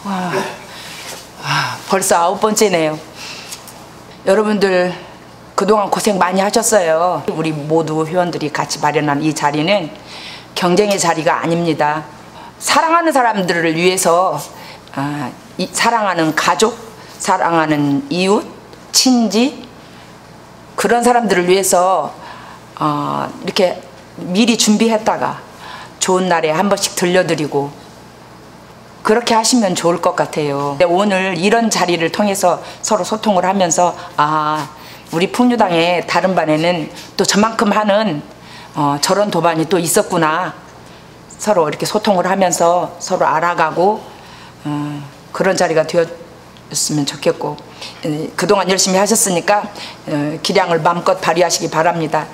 벌써 9번째네요. 여러분들 그동안 고생 많이 하셨어요. 우리 모두 회원들이 같이 마련한 이 자리는 경쟁의 자리가 아닙니다. 사랑하는 사람들을 위해서 사랑하는 가족, 사랑하는 이웃, 친지 그런 사람들을 위해서 이렇게 미리 준비했다가 좋은 날에 한 번씩 들려드리고 그렇게 하시면 좋을 것 같아요. 오늘 이런 자리를 통해서 서로 소통을 하면서 우리 풍류당의 다른 반에는 또 저만큼 하는 저런 도반이 또 있었구나. 서로 이렇게 소통을 하면서 서로 알아가고 그런 자리가 되었으면 좋겠고 그동안 열심히 하셨으니까 기량을 마음껏 발휘하시기 바랍니다.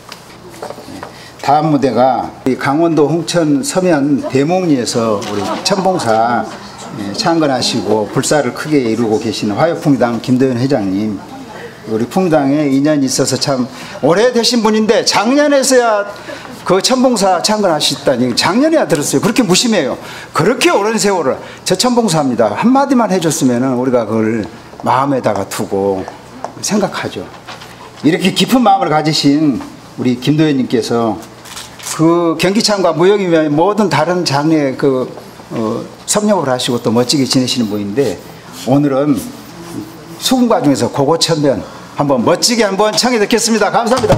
다음 무대가 강원도 홍천 서면 대목리에서 우리 천봉사 창건하시고 불사를 크게 이루고 계시는 화요풍당 김도현 회장님, 우리 풍당에 인연이 있어서 참 오래되신 분인데 작년에서야 그 천봉사 창건하셨다니 작년에야 들었어요. 그렇게 무심해요. 그렇게 오랜 세월을 저 천봉사입니다. 한마디만 해줬으면 우리가 그걸 마음에다가 두고 생각하죠. 이렇게 깊은 마음을 가지신 우리 김도현님께서 그 경기창과 무역이면 모든 다른 장르에 섭렵을 하시고 또 멋지게 지내시는 분인데 오늘은 수군가 중에서 고고천면 한번 멋지게 한번 청해 듣겠습니다. 감사합니다.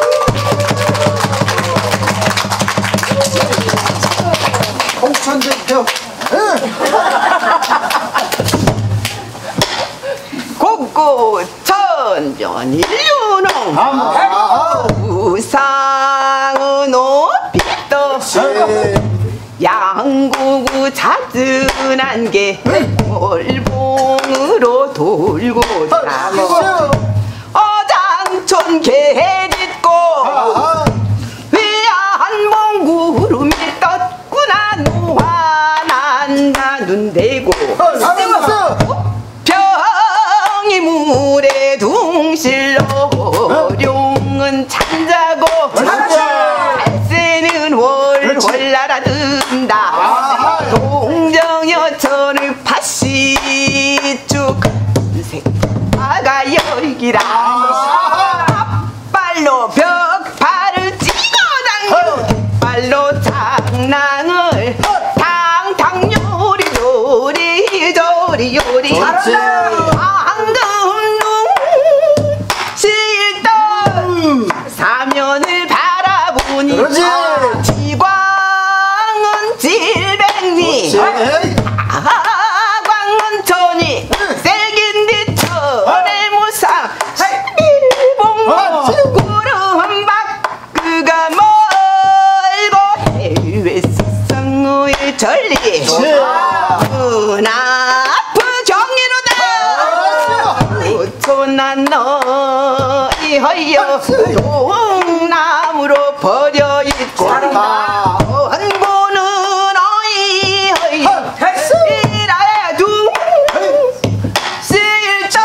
홍천대표 고고천면 일륜홍 우상은 높이도 양구구 잦은 안개 월봉으로 돌고 어장촌 개짓고 위안 몽구름이 떴구나 노환한다 눈대고 병이 물에 둥실로 어룡은 잠자고 새는 월월 날아든다 동정여천의 팥시쭉 색아가 열기라 앞발로 벽파를 찍어 당겨 뒷발로 장랑을 탕탕 요리 요리 조리 요리 황금눈 실던 사면을 바라보니 지광은 질백리 광은천이 셀긴 뒤천의 무상 11봉 구름박 그가 멀고 해외 수성의 전리 은하프 경이로다 우촌한 너희 허여 동남으로 버려있고 한보는 어이 허여 이라둥 실전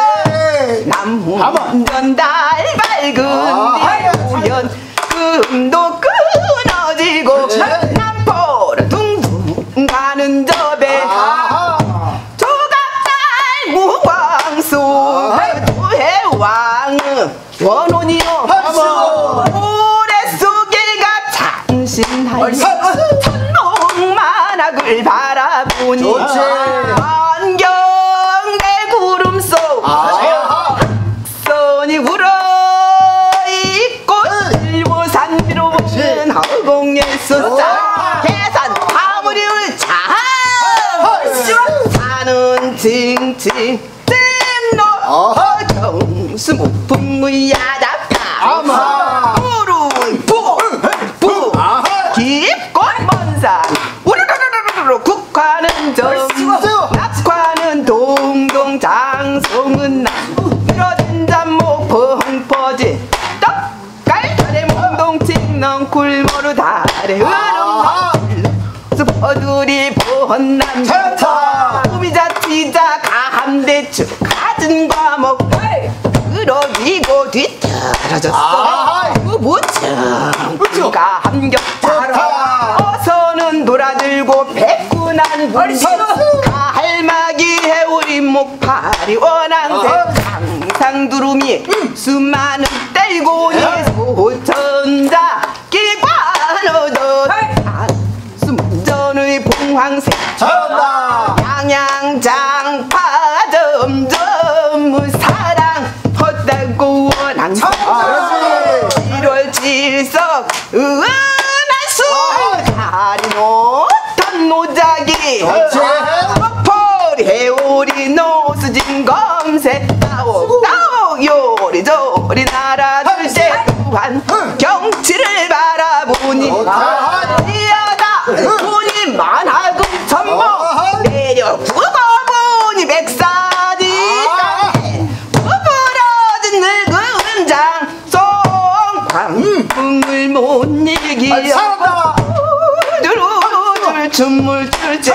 남문전 달 밝은 뒤우연 금도 끊어지고 남포로 둥둥 가는 저배 조각달 무광수 도해왕 원혼이요 오랫속에가 참신하여 천롱만학을 바라보니 안경내 구름 속 학선이 울어있고 일보산 위로 보는 허공에 쏟아 계산 화물이 울자 산은 징징 뜬노 정수 무풍의 야자파 구름 부 깊고 먼산 우르르르르르 국화는 정수 낙화는 동동 장송은 나 늘어진 잠목 펑퍼지 떡갈달에 몽동칭 넝굴모루 달에 흐름 슈퍼들이 번남 우비자티자 가함대추 가진 과목 끌어기고 뒤떨어졌어 무청가 함격타라 어서는 놀아들고 백군한 분이 갈만 목파리 원앙새 상상두루미 수많은 떼고니 소천자 기관어도 숨전의 봉황새 잘한다. 양양장파 점점 사랑 헛다고 원앙새 1월 7석 은하수 다리 못한 노자기 펄이 해오리 노수진 검새 따옥따옥 요리조리 날아들 때 또한 경치를 바라보니 이하다 돈이 많아도 전부 내려 굽어보니 백산이 부러진 늙은 장송광풍을 못 이기어 춤을 출제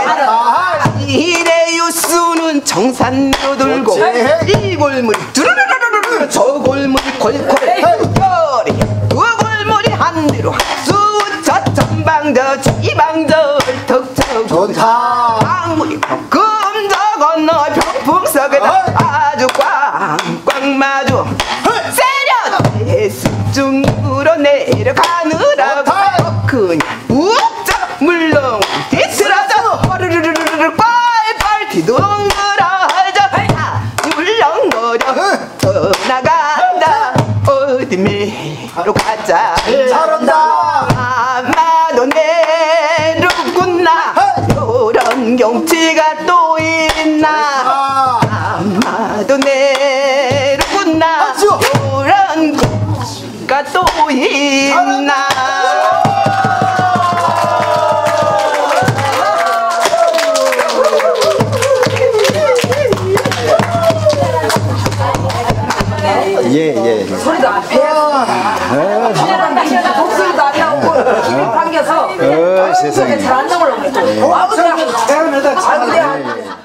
이래유수는 정산으로 돌고 이 골물이 두루루루루루 저 골물이 콜콜 별이 두 골물이 한 뒤로 수저 전방저 지방저 턱저 좋다. 강물이 금저 건너 병풍석에다 아주 꽝꽝 마주 세련 해수중으로 내려가느라고 그냥 욱적 물렁 뒤틀어져 빠르르르르르 빨빨 뒤둥그러져 물렁거려 떠나간다 어디 매로 가자 잘한다. 아마도 내려구나 요런 경치가 또 있나 아마도 내려구나 요런 경치가 또 있나 예. 소리도 안 배워. 목소리도 안 나오고 힘이 당겨서 세상에. 잘안 나오려고 그랬죠. 아버지가